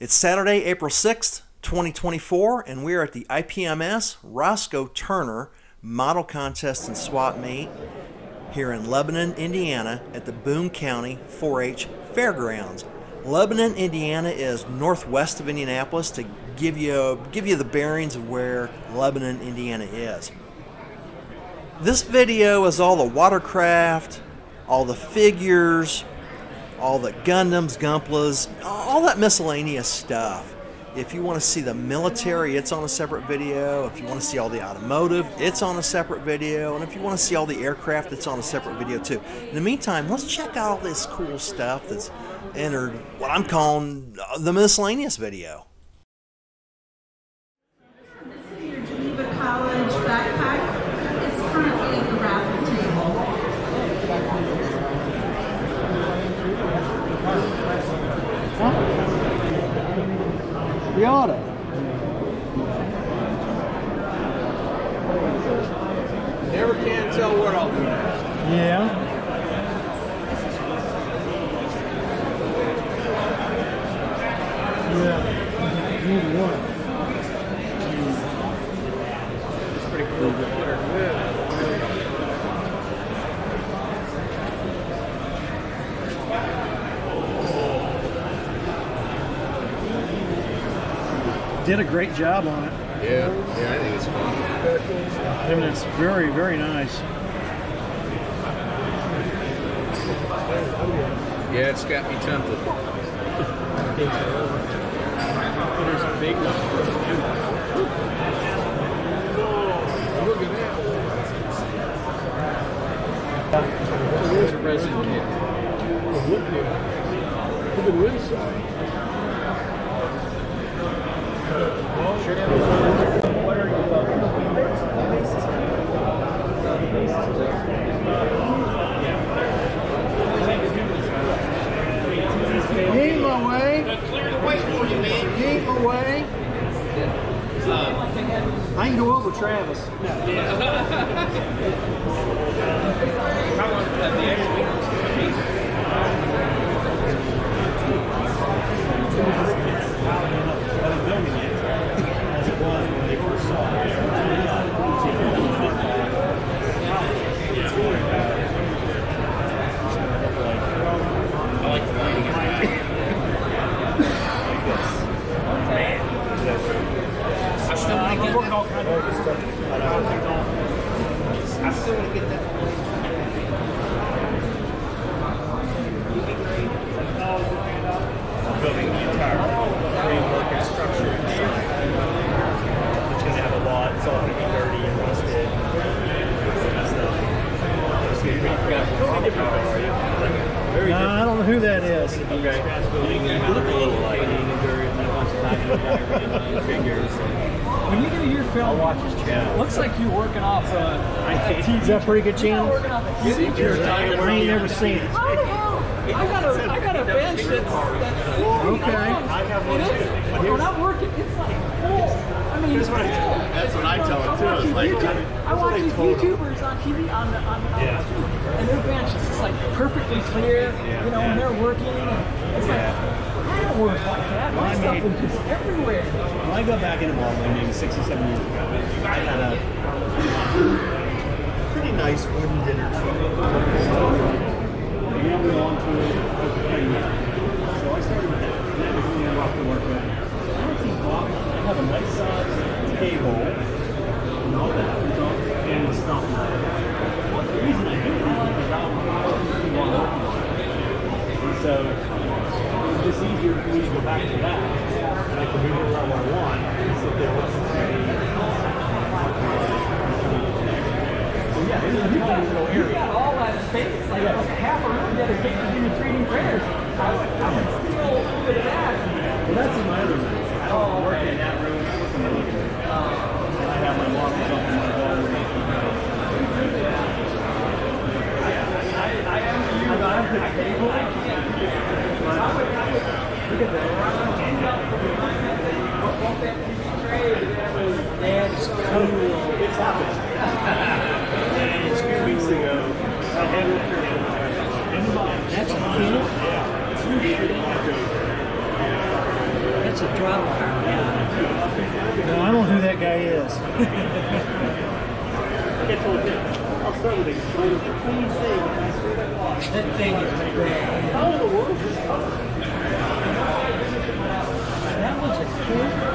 It's Saturday, April 6th, 2024, and we're at the IPMS Roscoe Turner Model Contest and Swap Meet here in Lebanon, Indiana at the Boone County 4-H Fairgrounds. Lebanon, Indiana is northwest of Indianapolis to give you the bearings of where Lebanon, Indiana is. This video is all the watercraft, all the figures, all the Gundams, Gunplas, all that miscellaneous stuff. If you want to see the military, it's on a separate video. If you want to see all the automotive, it's on a separate video. And if you want to see all the aircraft, it's on a separate video too. In the meantime, let's check out all this cool stuff that's entered what I'm calling the miscellaneous video. This is your Geneva College backpack. It's currently at the raffle table. The auto. Never can tell where I'll be. Yeah. Yeah. Neither one. It's pretty cool. Did a great job on it. Yeah, I think it's fun. I mean, it's very, very nice. Yeah, it's got me tempted. There's a big one. Look at that. There's a resin kit. Look at the inside. He ain't my way. Clear the way for you, man. He ain't my way. I can go over Travis. I still want to get that. Building the entire framework and structure inside. It's going to have a lot. It's all going to be dirty and rusted. That's I don't know who that is. You look a little like figures. When you do your film, I'll watch his channel. looks like you're working off a TV. Is that a pretty good channel? I ain't never seen it. How the hell? I got a bench that's Okay. I have one too. when I'm working, it's like full. I mean, That's what I tell it too. It's like, I watch these YouTubers on TV on and their bench is just like perfectly clear. You know, when they're working, and it's like I don't work like that. My stuff is just everywhere. When I got back into modeling maybe 6 or 7 years ago, I had a pretty nice wooden dinner table. We belong to so I started with that. And that was really rough to work with. I have a nice size table and all that and the stuff. The reason I do it is because I don't want to work. So it's just easier for me to go back to that. And I can move it around where I want and sit there with the so yeah, this is a little area. You got all that space, like half a room dedicated to doing 3D printers. I would steal a little bit of that. Well, that's in my other room. I don't work in that room. I work in the living room. I have my models up in my wall. I am you. I'm the table. I can't. Look at that. That's cool. It's happened. And a few weeks ago, I had a That's a kid? Yeah. That's a throttle power. No, I don't know who that guy is. I'll start with a clean thing. That thing is great. How in the world is this? That was a cool.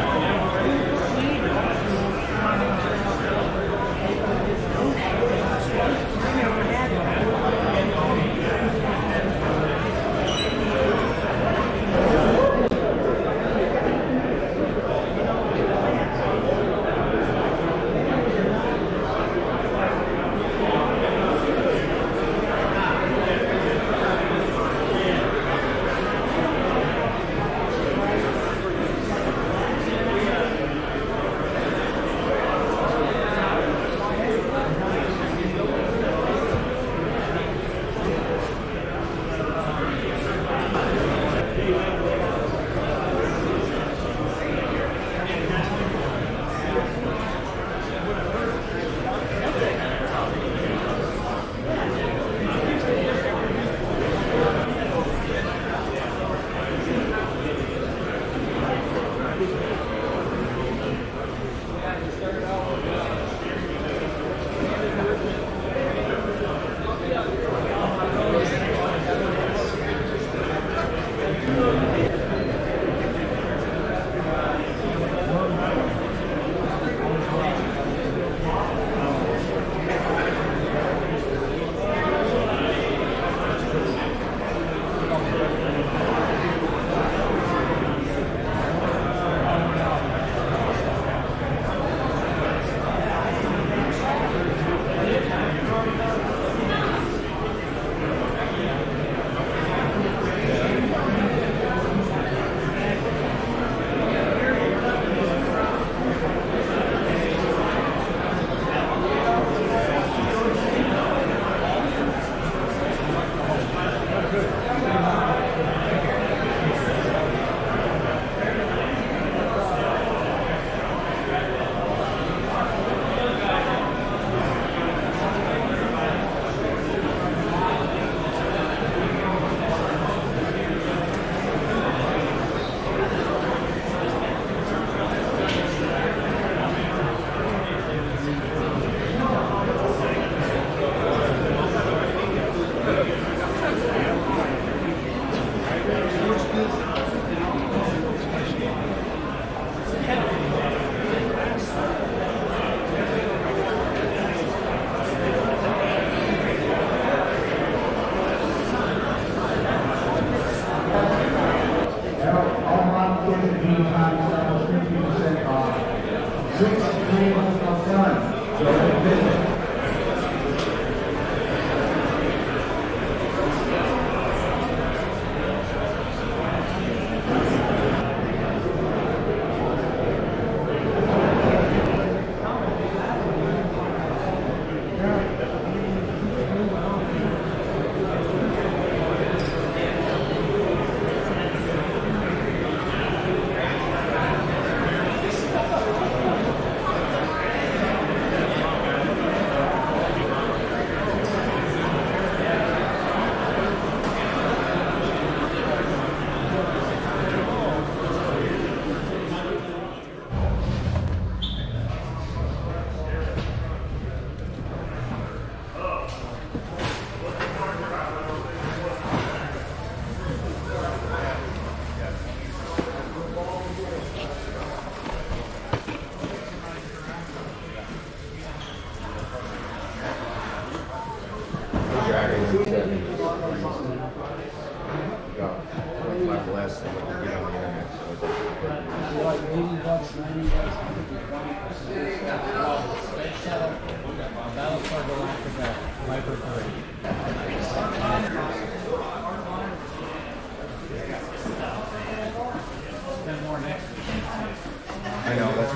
I know, that's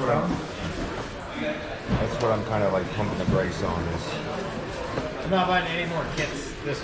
what I'm kind of like pumping the brakes on is. I'm not buying any more kits this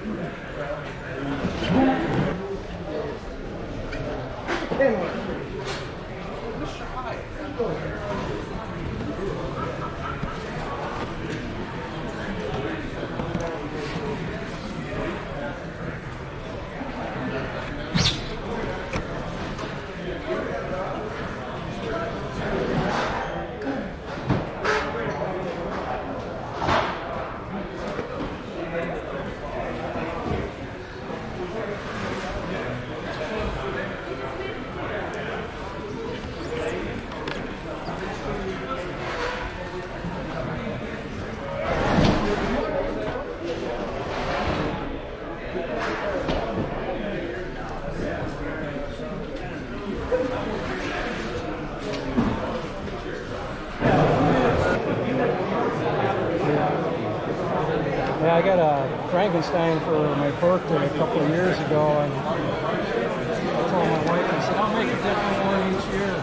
Yeah, I got a Frankenstein for my birthday a couple of years ago, and I told my wife, I said, I'll make a different one each year.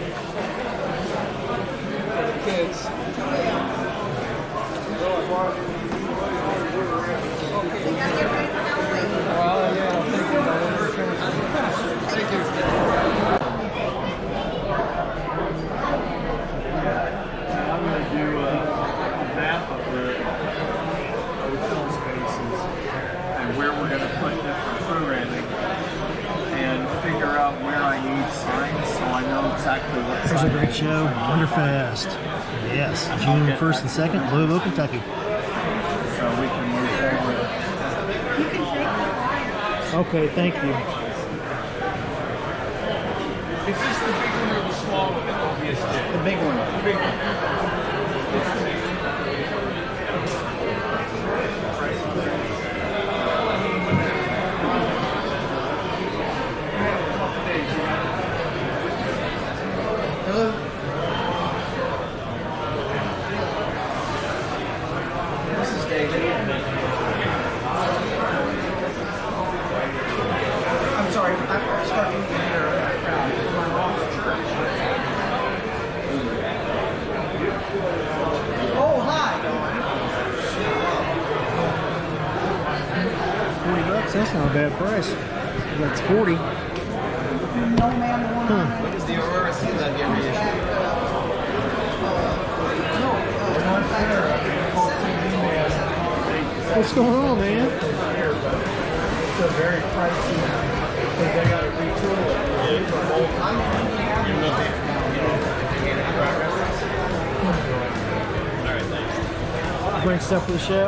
For the kids. Well, yeah, I'm thinking about it. Thank you. I'm going to do a map of the film spaces and where we're going to put different programming and figure out where I need signs so I know exactly what There's a great show, Wonderfest. Yes, June 1st and 2nd, Louisville, Kentucky. so we can move forward. Okay, thank you. Is this the big one or the small one? The big one. The big one. I'm sorry, I'm starting to hear a crowd. Oh, hi. $40, that's not a bad price. That's 40. No, ma'am, the one on What is the Aurora Sea that get reissued? What's going on, man? It's a very pricey because they got to retool it. Bring stuff for the show.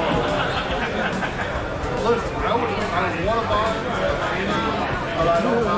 I want to buy, but I don't